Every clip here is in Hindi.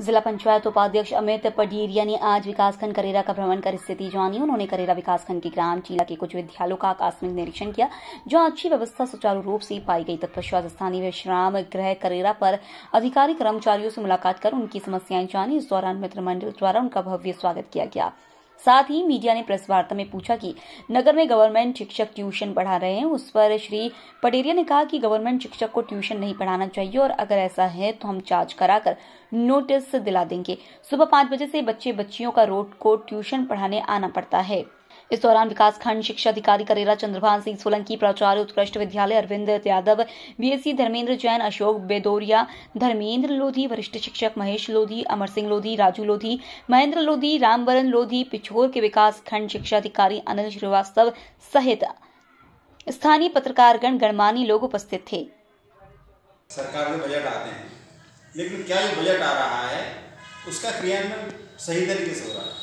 जिला पंचायत उपाध्यक्ष अमित पडीरिया ने आज विकासखंड करेरा का भ्रमण कर स्थिति जानी। उन्होंने करेरा विकासखंड के ग्राम चीला के कुछ विद्यालयों का आकस्मिक निरीक्षण किया, जहां अच्छी व्यवस्था सुचारू रूप से पाई गई। तत्पश्चात स्थानीय विश्राम गृह करेरा पर अधिकारी कर्मचारियों से मुलाकात कर उनकी समस्याएं जानी। इस दौरान मित्र मंडल द्वारा उनका भव्य स्वागत किया गया। साथ ही मीडिया ने प्रेस वार्ता में पूछा कि नगर में गवर्नमेंट शिक्षक ट्यूशन पढ़ा रहे हैं। उस पर श्री पटेरिया ने कहा कि गवर्नमेंट शिक्षक को ट्यूशन नहीं पढ़ाना चाहिए और अगर ऐसा है तो हम जांच कराकर नोटिस दिला देंगे। सुबह 5 बजे से बच्चियों का रोड को ट्यूशन पढ़ाने आना पड़ता है। इस दौरान विकासखंड शिक्षा अधिकारी करेरा चंद्रभान सिंह सोलंकी, प्राचार्य उत्कृष्ट विद्यालय अरविंद यादव, बीएससी धर्मेंद्र जैन, अशोक बेदोरिया, धर्मेंद्र लोधी, वरिष्ठ शिक्षक महेश लोधी, अमर सिंह लोधी, राजू लोधी, महेंद्र लोधी, रामवरण लोधी, पिछोर के विकासखंड शिक्षा अधिकारी अनिल श्रीवास्तव सहित स्थानीय पत्रकारगण गणमान्य लोग उपस्थित थे। सरकार में बजट आते हैं, लेकिन क्या जो बजट आ रहा है उसका क्रियान्वयन सही तरीके से हो रहा है?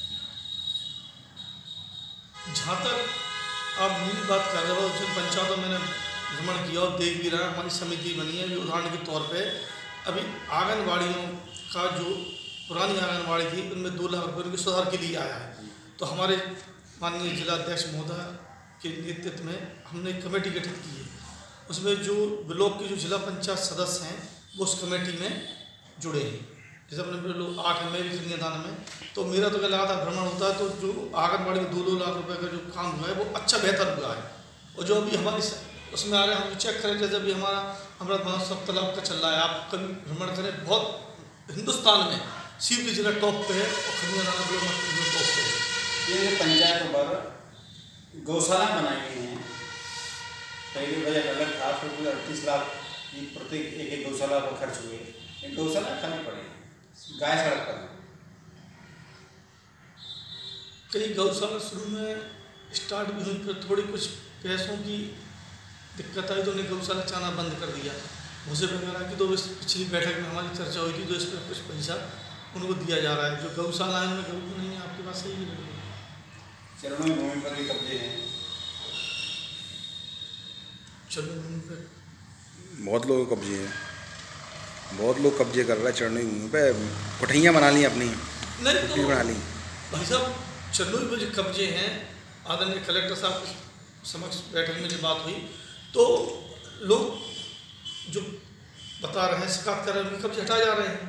जहाँ तक आप मेरी बात कर रहे हो, जिन पंचायतों मैंने भ्रमण किया और देख भी रहा, हमारी समिति बनी है। उदाहरण के तौर पे अभी आंगनबाड़ियों का जो पुरानी आंगनबाड़ी थी उनमें 2 लाख रुपये के सुधार के लिए आया है। तो हमारे माननीय जिलाध्यक्ष महोदय के नेतृत्व में हमने एक कमेटी गठित की है। उसमें जो ब्लॉक के जो जिला पंचायत सदस्य हैं वो उस कमेटी में जुड़े हैं। जैसे अपने लोग 8 में भी कन्यादान में, तो मेरा तो क्या लगातार भ्रमण होता है। तो जो आंगनबाड़ी में 2-2 लाख रुपए का जो काम हुआ है वो अच्छा बेहतर हुआ है। और जो अभी हमारी उसमें आ रहे हैं, हम चेक करें, जैसे अभी हमारा अमृत महोत्सव तालाब का चल रहा है, आप कभी भ्रमण करें, बहुत हिंदुस्तान में सीधी जिला टॉप पे है और कन्यादान ब्लॉक टॉप पे है। ये पंचायतों पर गौशाला बनाई गई हैं, पहले बजट अलग था, फिर 38 लाख की प्रत्येक एक गौशाला पर खर्च हुए। गौशाला खाने पड़े, गाय सड़क पर। कई गौशाला शुरू में स्टार्ट भी हुई, फिर थोड़ी कुछ पैसों की दिक्कत आई तो उन्हें गौशाला चाना बंद कर दिया। भूसे वगैरह की तो इस पिछली बैठक में हमारी चर्चा हुई थी, तो इस पर कुछ पैसा उनको दिया जा रहा है। जो गौशाला है उनमें गौ नहीं है, आपके पास सही है। चरणों भूमि पर भी कब्जे हैं, चरणों भूमि पर बहुत लोग कब्जे हैं, बहुत लोग कब्जे कर रहे हैं चरणों भूमि पे। कोठैयाँ बना ली अपनी, नहीं तो बना ली भाई साहब। चरणों में जो कब्जे हैं, आदरणीय कलेक्टर साहब के समक्ष बैठक में जो बात हुई तो लोग जो बता रहे हैं, शिकायत कर रहे हैं, उनके कब्जे हटाए जा रहे हैं।